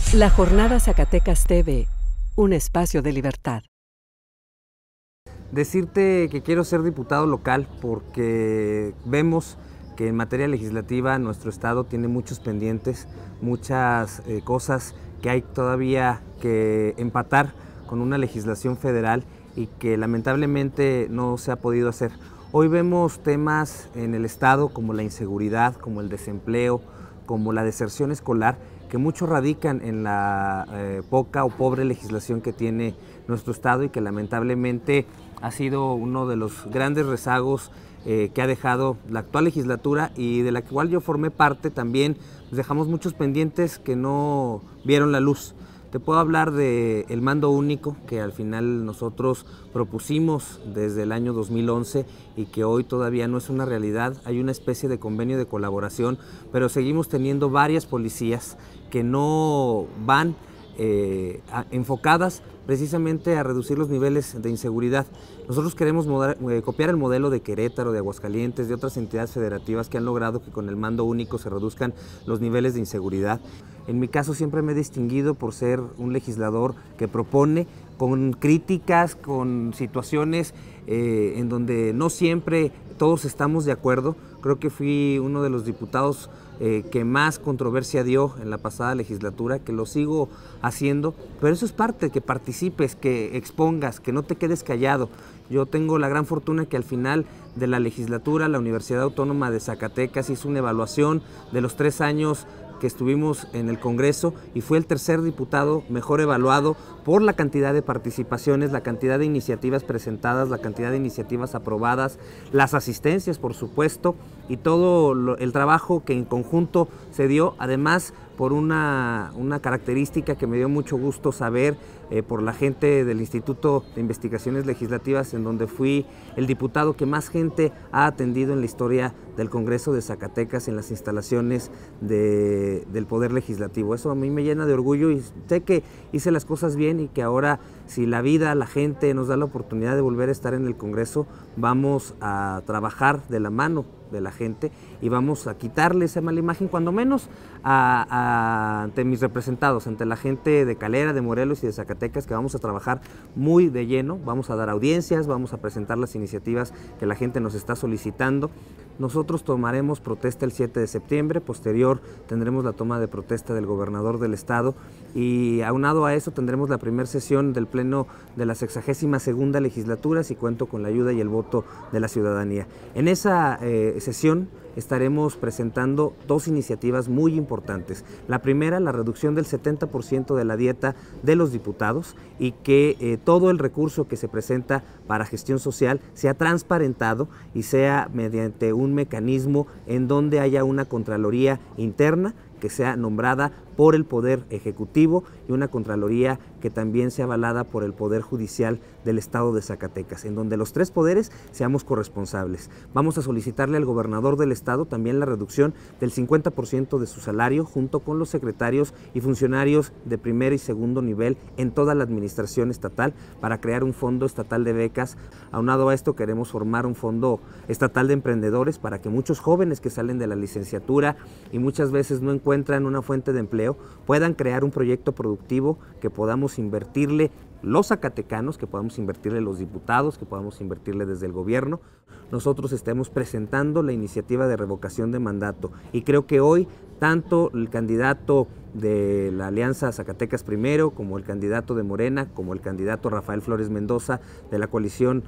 La Jornada Zacatecas TV, un espacio de libertad. Decirte que quiero ser diputado local porque vemos que en materia legislativa nuestro estado tiene muchos pendientes, muchas cosas que hay todavía que empatar con una legislación federal y que lamentablemente no se ha podido hacer. Hoy vemos temas en el estado como la inseguridad, como el desempleo, como la deserción escolar, que muchos radican en la poca o pobre legislación que tiene nuestro estado y que lamentablemente ha sido uno de los grandes rezagos que ha dejado la actual legislatura y de la cual yo formé parte también. Pues dejamos muchos pendientes que no vieron la luz. Te puedo hablar del mando único que al final nosotros propusimos desde el año 2011 y que hoy todavía no es una realidad. Hay una especie de convenio de colaboración, pero seguimos teniendo varias policías que no van enfocadas precisamente a reducir los niveles de inseguridad. Nosotros queremos copiar el modelo de Querétaro, de Aguascalientes, de otras entidades federativas que han logrado que con el mando único se reduzcan los niveles de inseguridad. En mi caso siempre me he distinguido por ser un legislador que propone con críticas, con situaciones en donde no siempre todos estamos de acuerdo. Creo que fui uno de los diputados que más controversia dio en la pasada legislatura, que lo sigo haciendo, pero eso es parte, que participes, que expongas, que no te quedes callado. Yo tengo la gran fortuna que al final de la legislatura la Universidad Autónoma de Zacatecas hizo una evaluación de los 3 años que estuvimos en el Congreso y fue el tercer diputado mejor evaluado por la cantidad de participaciones, la cantidad de iniciativas presentadas, la cantidad de iniciativas aprobadas, las asistencias, por supuesto, y todo el trabajo que en conjunto se dio, además por una característica que me dio mucho gusto saber por la gente del Instituto de Investigaciones Legislativas, en donde fui el diputado que más gente ha atendido en la historia del Congreso de Zacatecas en las instalaciones del Poder Legislativo. Eso a mí me llena de orgullo y sé que hice las cosas bien y que ahora, si la vida, la gente nos da la oportunidad de volver a estar en el Congreso, vamos a trabajar de la mano de la gente y vamos a quitarle esa mala imagen, cuando menos ante mis representados, ante la gente de Calera, de Morelos y de Zacatecas, que vamos a trabajar muy de lleno, vamos a dar audiencias, vamos a presentar las iniciativas que la gente nos está solicitando. Nosotros tomaremos protesta el 7 de septiembre, posterior tendremos la toma de protesta del gobernador del estado y aunado a eso tendremos la primera sesión del pleno de la 62ª legislatura, si cuento con la ayuda y el voto de la ciudadanía. En esa sesión estaremos presentando 2 iniciativas muy importantes. La primera, la reducción del 70% de la dieta de los diputados y que todo el recurso que se presenta para gestión social sea transparentado y sea mediante un mecanismo en donde haya una Contraloría interna que sea nombrada por el Poder Ejecutivo y una Contraloría que también sea avalada por el Poder Judicial del Estado de Zacatecas, en donde los 3 poderes seamos corresponsables. Vamos a solicitarle al gobernador del estado también la reducción del 50% de su salario, junto con los secretarios y funcionarios de primer y segundo nivel en toda la administración estatal, para crear un fondo estatal de becas. Aunado a esto, queremos formar un fondo estatal de emprendedores para que muchos jóvenes que salen de la licenciatura y muchas veces no encuentran una fuente de empleo puedan crear un proyecto productivo que podamos invertirle los zacatecanos, que podamos invertirle los diputados, que podamos invertirle desde el gobierno. Nosotros estamos presentando la iniciativa de revocación de mandato y creo que hoy tanto el candidato de la Alianza Zacatecas Primero, como el candidato de Morena, como el candidato Rafael Flores Mendoza de la coalición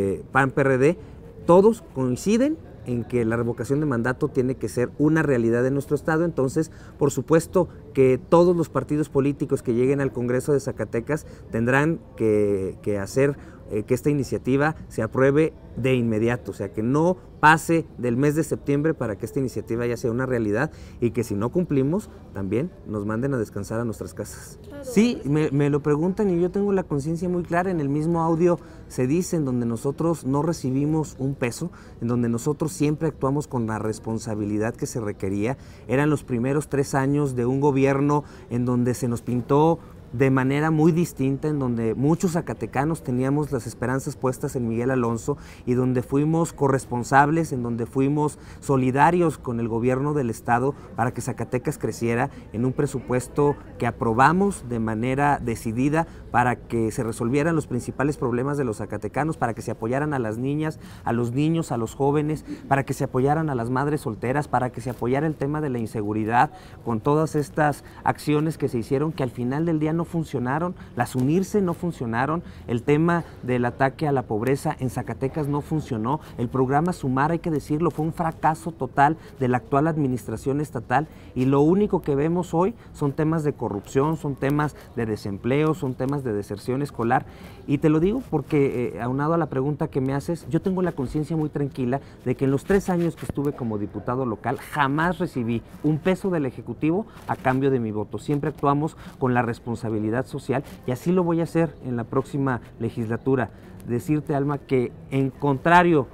PAN-PRD, todos coinciden en que la revocación de mandato tiene que ser una realidad en nuestro estado. Entonces, por supuesto que todos los partidos políticos que lleguen al Congreso de Zacatecas tendrán que hacer que esta iniciativa se apruebe de inmediato, o sea, que no pase del mes de septiembre para que esta iniciativa ya sea una realidad y que si no cumplimos también nos manden a descansar a nuestras casas. Sí, me lo preguntan y yo tengo la conciencia muy clara. En el mismo audio se dice en donde nosotros no recibimos un peso, en donde nosotros siempre actuamos con la responsabilidad que se requería. Eran los primeros 3 años de un gobierno en donde se nos pintó de manera muy distinta, en donde muchos zacatecanos teníamos las esperanzas puestas en Miguel Alonso y donde fuimos corresponsables, en donde fuimos solidarios con el gobierno del estado para que Zacatecas creciera en un presupuesto que aprobamos de manera decidida para que se resolvieran los principales problemas de los zacatecanos, para que se apoyaran a las niñas, a los niños, a los jóvenes, para que se apoyaran a las madres solteras, para que se apoyara el tema de la inseguridad, con todas estas acciones que se hicieron que al final del día no funcionaron, las unirse no funcionaron, el tema del ataque a la pobreza en Zacatecas no funcionó, el programa Sumar, hay que decirlo, fue un fracaso total de la actual administración estatal y lo único que vemos hoy son temas de corrupción, son temas de desempleo, son temas de deserción escolar y te lo digo porque aunado a la pregunta que me haces, yo tengo la conciencia muy tranquila de que en los 3 años que estuve como diputado local jamás recibí un peso del Ejecutivo a cambio de mi voto, siempre actuamos con la responsabilidad social y así lo voy a hacer en la próxima legislatura. Decirte, Alma, que en contrario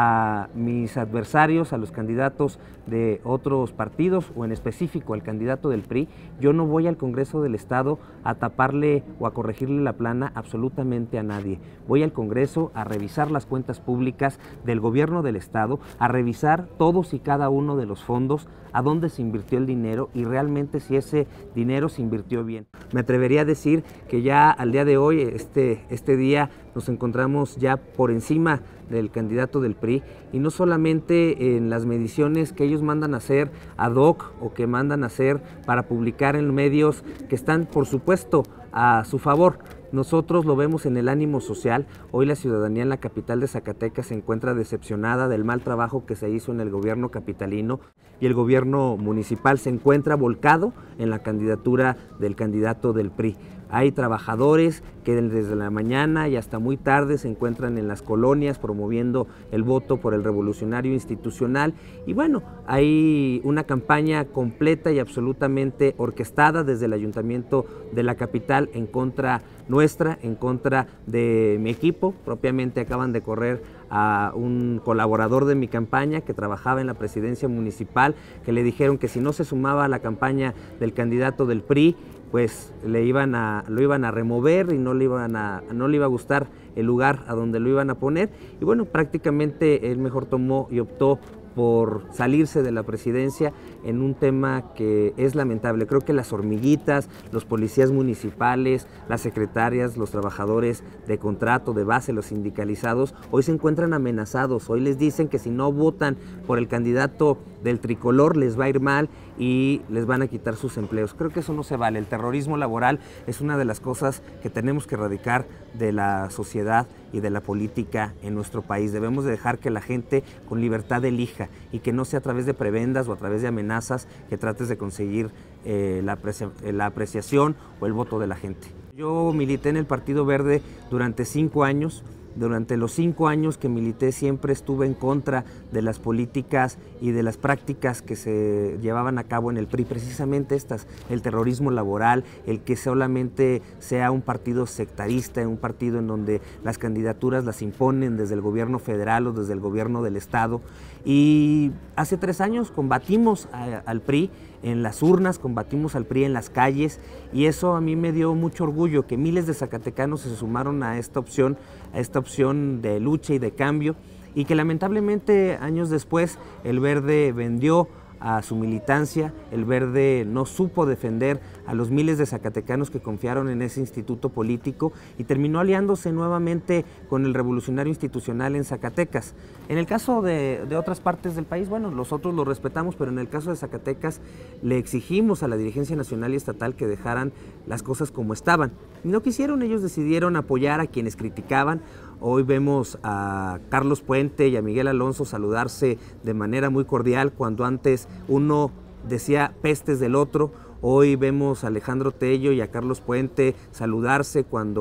a mis adversarios, a los candidatos de otros partidos o en específico al candidato del PRI, yo no voy al Congreso del Estado a taparle o a corregirle la plana absolutamente a nadie. Voy al Congreso a revisar las cuentas públicas del gobierno del Estado, a revisar todos y cada uno de los fondos, a dónde se invirtió el dinero y realmente si ese dinero se invirtió bien. Me atrevería a decir que ya al día de hoy, este día, nos encontramos ya por encima del candidato del PRI y no solamente en las mediciones que ellos mandan a hacer ad hoc o que mandan a hacer para publicar en medios que están por supuesto a su favor. Nosotros lo vemos en el ánimo social. Hoy la ciudadanía en la capital de Zacatecas se encuentra decepcionada del mal trabajo que se hizo en el gobierno capitalino y el gobierno municipal se encuentra volcado en la candidatura del candidato del PRI. Hay trabajadores que desde la mañana y hasta muy tarde se encuentran en las colonias promoviendo el voto por el revolucionario institucional y bueno, hay una campaña completa y absolutamente orquestada desde el ayuntamiento de la capital en contra nuestra, en contra de mi equipo. Propiamente acaban de correr a un colaborador de mi campaña que trabajaba en la presidencia municipal, que le dijeron que si no se sumaba a la campaña del candidato del PRI, pues lo iban a remover y no le iba a gustar el lugar a donde lo iban a poner. Y bueno, prácticamente él mejor tomó y optó por salirse de la presidencia en un tema que es lamentable. Creo que las hormiguitas, los policías municipales, las secretarias, los trabajadores de contrato, de base, los sindicalizados, hoy se encuentran amenazados. Hoy les dicen que si no votan por el candidato del tricolor les va a ir mal y les van a quitar sus empleos. Creo que eso no se vale. El terrorismo laboral es una de las cosas que tenemos que erradicar de la sociedad y de la política en nuestro país. Debemos de dejar que la gente con libertad elija y que no sea a través de prebendas o a través de amenazas que trates de conseguir la apreciación o el voto de la gente. Yo milité en el Partido Verde durante 5 años. Durante los 5 años que milité siempre estuve en contra de las políticas y de las prácticas que se llevaban a cabo en el PRI, precisamente estas, el terrorismo laboral, el que solamente sea un partido sectarista, un partido en donde las candidaturas las imponen desde el gobierno federal o desde el gobierno del estado. Y hace 3 años combatimos al PRI en las urnas, combatimos al PRI en las calles y eso a mí me dio mucho orgullo que miles de zacatecanos se sumaron a esta opción de lucha y de cambio y que lamentablemente años después el Verde vendió a su militancia, el Verde no supo defender a los miles de zacatecanos que confiaron en ese instituto político y terminó aliándose nuevamente con el revolucionario institucional en Zacatecas. En el caso de otras partes del país, bueno, nosotros lo respetamos, pero en el caso de Zacatecas le exigimos a la dirigencia nacional y estatal que dejaran las cosas como estaban. Y no quisieron, ellos decidieron apoyar a quienes criticaban. Hoy vemos a Carlos Puente y a Miguel Alonso saludarse de manera muy cordial cuando antes uno decía pestes del otro. Hoy vemos a Alejandro Tello y a Carlos Puente saludarse cuando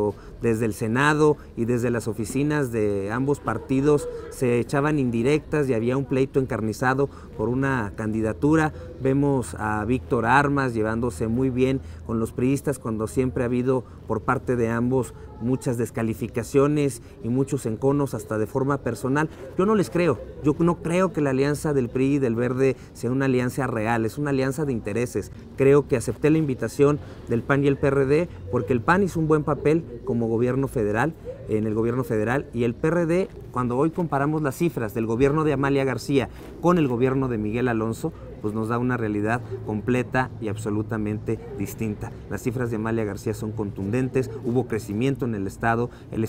desde el Senado y desde las oficinas de ambos partidos se echaban indirectas y había un pleito encarnizado por una candidatura. Vemos a Víctor Armas llevándose muy bien con los priistas cuando siempre ha habido por parte de ambos muchas descalificaciones y muchos enconos hasta de forma personal. Yo no les creo, yo no creo que la alianza del PRI y del Verde sea una alianza real, es una alianza de intereses. Creo que acepté la invitación del PAN y el PRD porque el PAN hizo un buen papel como gobierno federal, en el gobierno federal, y el PRD, cuando hoy comparamos las cifras del gobierno de Amalia García con el gobierno de Miguel Alonso, pues nos da una realidad completa y absolutamente distinta. Las cifras de Amalia García son contundentes, hubo crecimiento en el Estado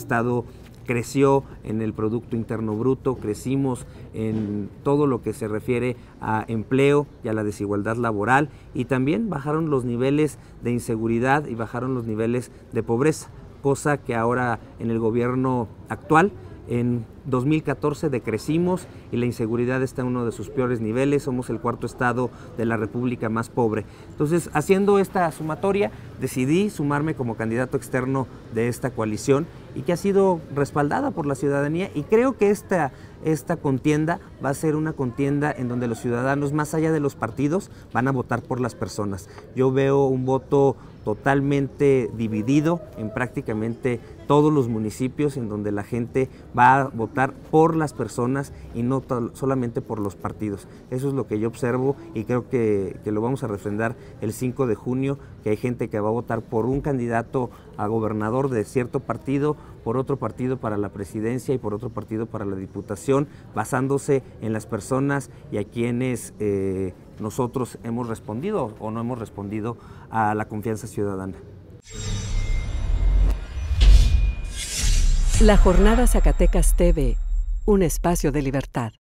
creció en el Producto Interno Bruto, crecimos en todo lo que se refiere a empleo y a la desigualdad laboral, y también bajaron los niveles de inseguridad y bajaron los niveles de pobreza, cosa que ahora en el gobierno actual, en 2014 decrecimos y la inseguridad está en uno de sus peores niveles, somos el cuarto estado de la República más pobre. Entonces, haciendo esta sumatoria, decidí sumarme como candidato externo de esta coalición y que ha sido respaldada por la ciudadanía, y creo que esta contienda va a ser una contienda en donde los ciudadanos, más allá de los partidos, van a votar por las personas. Yo veo un voto totalmente dividido en prácticamente todos los municipios, en donde la gente va a votar por las personas y no solamente por los partidos. Eso es lo que yo observo y creo que lo vamos a refrendar el 5 de junio, que hay gente que va a votar por un candidato a gobernador de cierto partido, por otro partido para la presidencia y por otro partido para la diputación, basándose en las personas y a quienes nosotros hemos respondido o no hemos respondido a la confianza ciudadana. La Jornada Zacatecas TV, un espacio de libertad.